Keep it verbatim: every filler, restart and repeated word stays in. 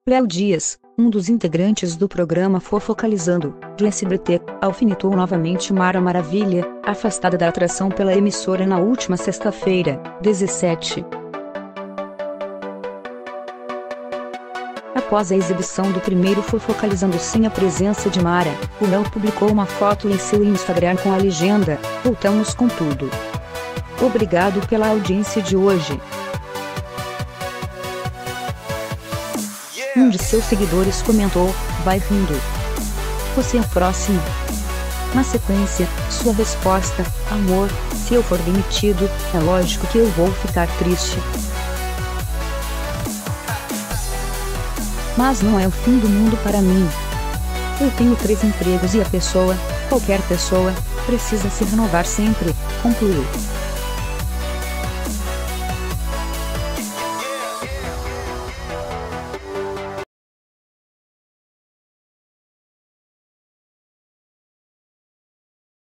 Léo Dias, um dos integrantes do programa Fofocalizando, do S B T, alfinetou novamente Mara Maravilha, afastada da atração pela emissora na última sexta-feira, dezessete. Após a exibição do primeiro Fofocalizando sem a presença de Mara, o Léo publicou uma foto em seu Instagram com a legenda: "Voltamos com tudo. Obrigado pela audiência de hoje." Um de seus seguidores comentou: "Vai rindo. Você é a próxima." Na sequência, sua resposta: "Amor, se eu for demitido, é lógico que eu vou ficar triste. Mas não é o fim do mundo para mim. Eu tenho três empregos e a pessoa, qualquer pessoa, precisa se renovar sempre", concluiu.